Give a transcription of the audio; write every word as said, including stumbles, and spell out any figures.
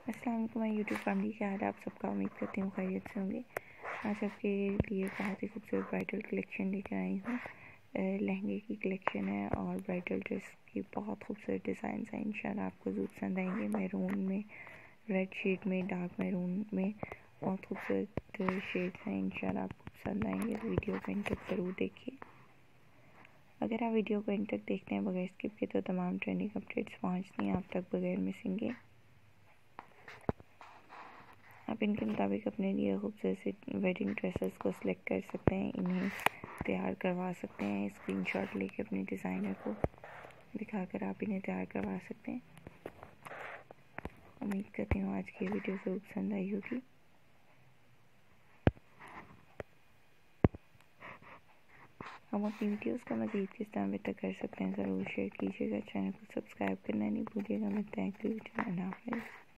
अस्सलाम वालेकुम my YouTube family, क्या हाल है आप सबका। उम्मीद करती हूँ खैरियत से होंगे। आज आपके लिए बहुत ही खूबसूरत ब्राइडल कलेक्शन लेकर आई हूँ। लहंगे की कलेक्शन है और ब्राइडल ड्रेस की बहुत खूबसूरत डिज़ाइन हैं। इंशाल्लाह आपको ज़रूर पसंद आएंगे। मैरून में, रेड शेड में, डार्क मैरून में बहुत खूबसूरत शेड हैं। इंशाल्लाह आपको पसंद आएंगे। वीडियो को एंड तक ज़रूर देखिए। अगर आप वीडियो को एंड तक देखते हैं बगैर स्किप के तो तमाम ट्रेंडिंग अपडेट्स पहुँचती हैं आप तक बगैर मिसिंग के। आप इनके मुताबिक अपने लिए खूबसूरत वेडिंग ड्रेसेस को सिलेक्ट कर सकते हैं, इन्हें तैयार करवा सकते हैं। स्क्रीनशॉट लेके अपने डिज़ाइनर को दिखाकर आप इन्हें तैयार करवा सकते हैं। उम्मीद करती हूँ आज की वीडियो ज़रूर पसंद आई होगी। हम अपनी वीडियोस का मज़ीद किस तरह बेहतर कर सकते हैं ज़रूर शेयर कीजिएगा। चैनल को सब्सक्राइब करना नहीं भूलिएगा। मिलते हैं अगली वीडियो में। अल्लाह हाफ़िज़।